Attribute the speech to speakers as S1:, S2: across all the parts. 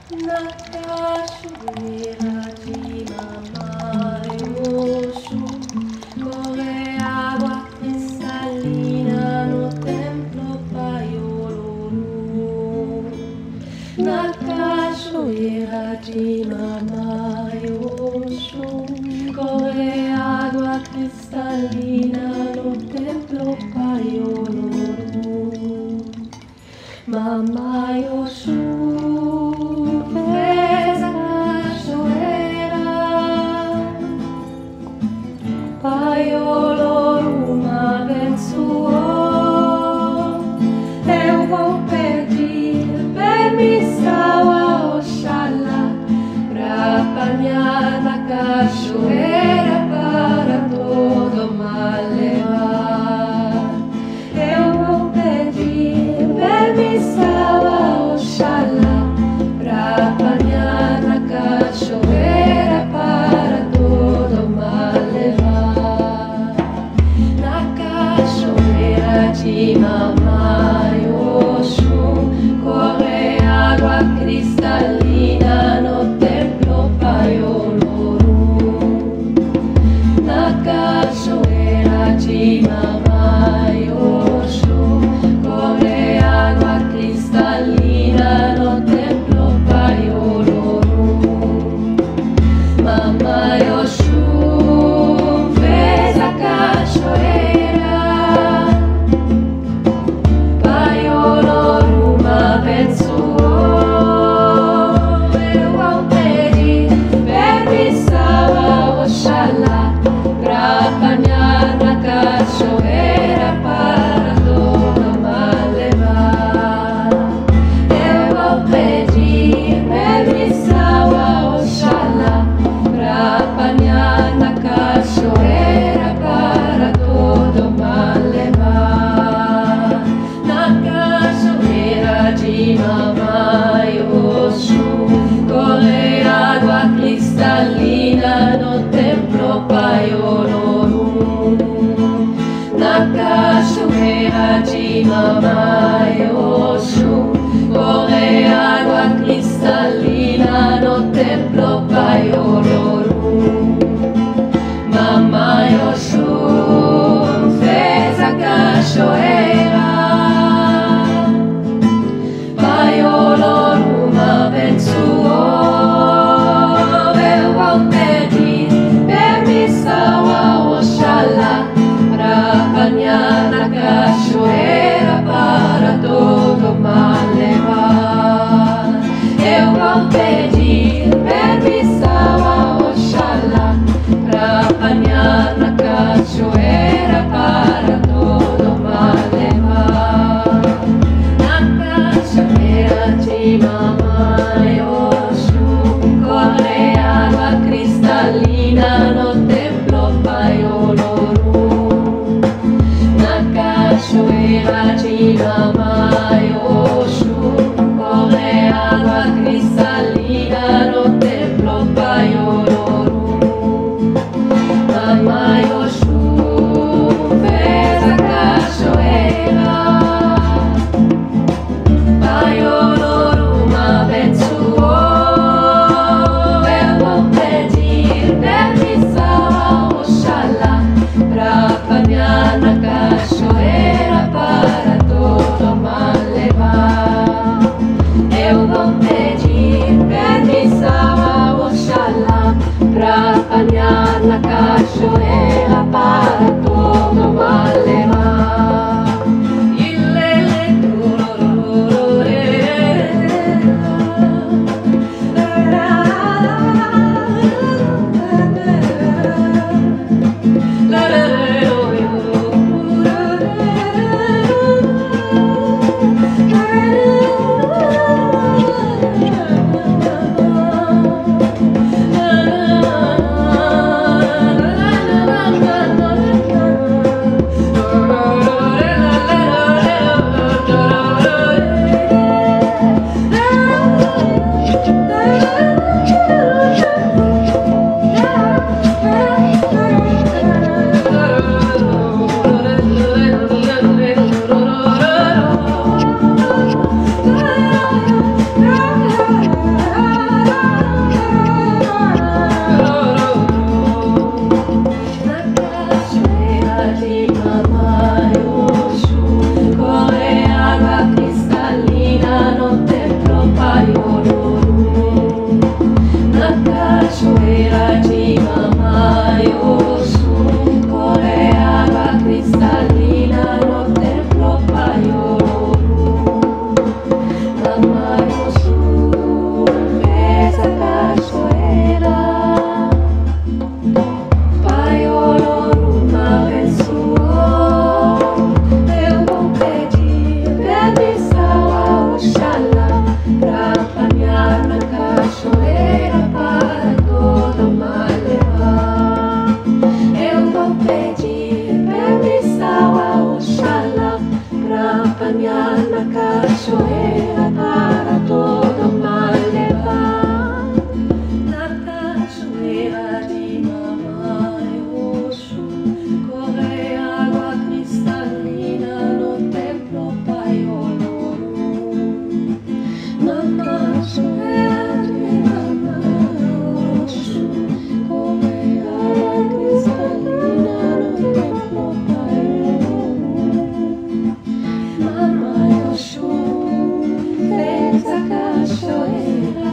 S1: na cachoeira de Mamãe Oxum, corre água cristalina no templo Pai Ororo. Na cachoeira de Mamãe Oxum, corre água cristalina no templo Pai Ororo. Mamãe Oxum fez a cachoeira, Pai Ororo me abençoou. Eu vou pedir permissão a Oxalá pra apanhar na cachoeira para todo mal levar. Eu vou pedir permissão a Oxalá pra apanhar na cachoeira para todo mal levar. Na cachoeira de Mamãe Oxum, corre água cristalina no templo Pai Ororo. Na cachoeira de Mamãe Oxum, corre água cristalina no templo Pai Ororo. Mamãe Oxum fez a cachoeira, Pai Ororo me abençoou. Eu vou pedir permissão a Oxalá pra apanhar na cachoeira para todo mal levar. Eu vou pedir permissão a Oxalá pra apanhar na cachoeira para todo mal levar. Na cachoeira de Mamãe Oxum, corre água cristalina no templo Pai Ororo. Na cachoeira de Mamãe Oxum, corre água cristalina no templo Pai Ororo. Mamãe Oxum fez a cachoeira, Pai Ororo me abençoou. Eu vou pedir permissão a Oxalá pra apanhar na cachoeira para fez a cachoeira.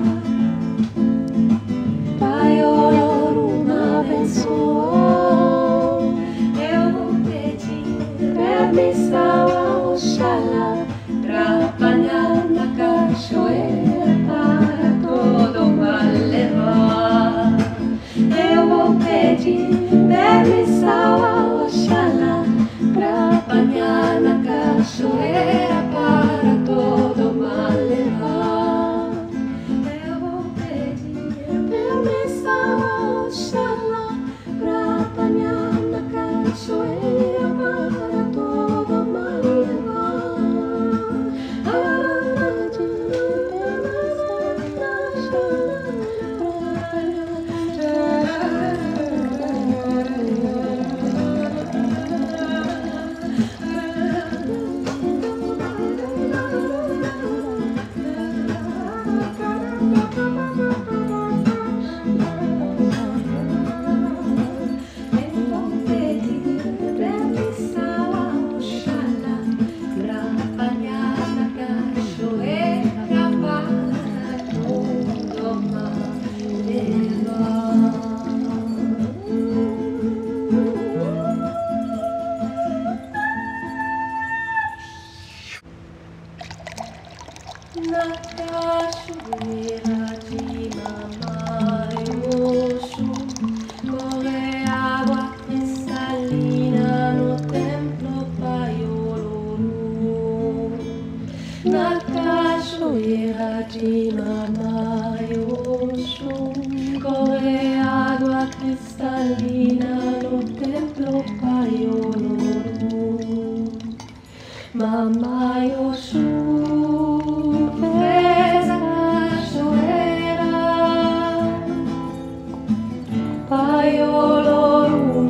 S1: Pai Olorum abençoou. Eu vou pedir permissão ao Oxalá pra apanhar na cachoeira para todo mal levar. Eu vou pedir permissão ao Oxalá pra apanhar na cachoeira para todo mal levar. Eu vou pedir permissão ao Oxalá pra apanhar na cachoeira para todo mal levar. Na cachoeira de Mamãe Oxum corre água cristalina no templo Pai Olorum. Na cachoeira de Mamãe Oxum corre água cristalina no templo Pai Olorum. Mamãe Oxum fez a cachoeira. Pai Olorum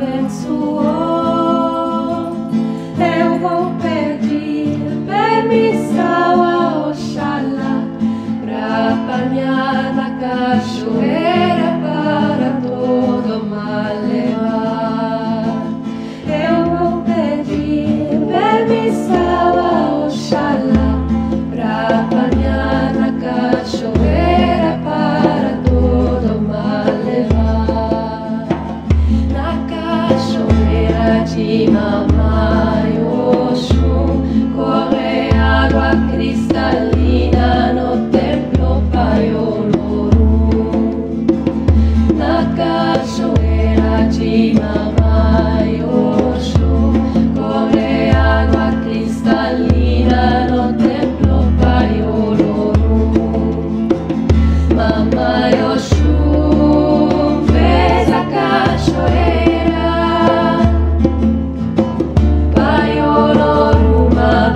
S1: abençoou. Eu vou pedir permissão ao Oxalá pra apanhar na cachoeira para todo mal levar. Eu vou pedir permissão ao Oxalá pra apanhar na cachoeira para todo mal levar. Na cachoeira de Mamãe Oxum corre água cristalina no templo Pai Olorum. Na cachoeira de Mamãe Oxum corre água cristalina no templo Pai Olorum. Mamãe Oxum fez a cachoeira. Pai Olorum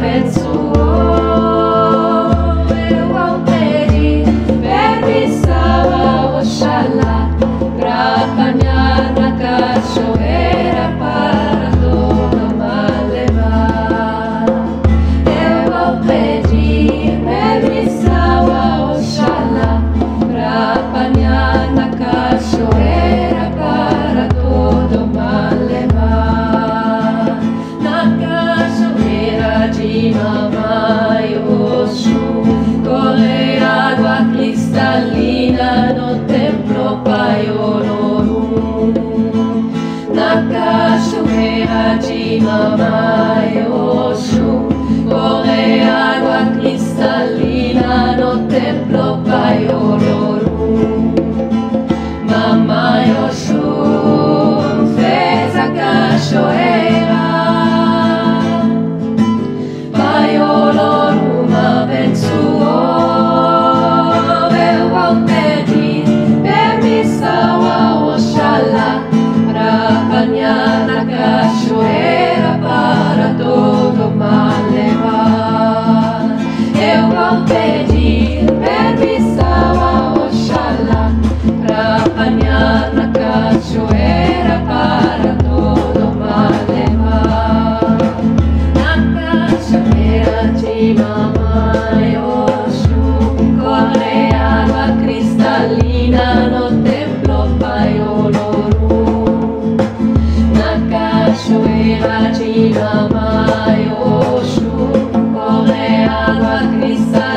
S1: abençoou. Eu vou pedir permissão ao Oxalá pra apanhar na cachoeira para todo mal levar. Eu vou pedir permissão ao Oxalá pra apanhar na cachoeira para todo mal levar. Na cachoeira de Mamãe Oxum corre água cristalina no templo Pai Olorum. Na cachoeira de Mamãe Oxum corre água cristalina no templo Pai Olorum. Mamãe Oxum fez a cachoeira. Pai Olorum abençoou. Eu vou pedir permissão ao Oxalá pra apanhar na cachoeira para todo mal levar. Eu vou pedir permissão ao Oxalá pra apanhar na cachoeira para todo mal levar. Na cachoeira de Mamãe Oxum corre água cristalina no templo Pai Olorum. Na cachoeira de Mamãe Oxum corre água cristalina